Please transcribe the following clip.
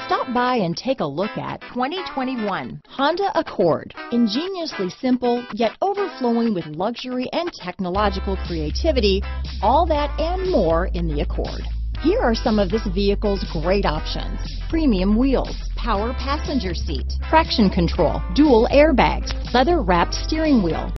Stop by and take a look at 2021 Honda Accord. Ingeniously simple, yet overflowing with luxury and technological creativity, all that and more in the Accord. Here are some of this vehicle's great options: premium wheels, power passenger seat, traction control, dual airbags, leather-wrapped steering wheel,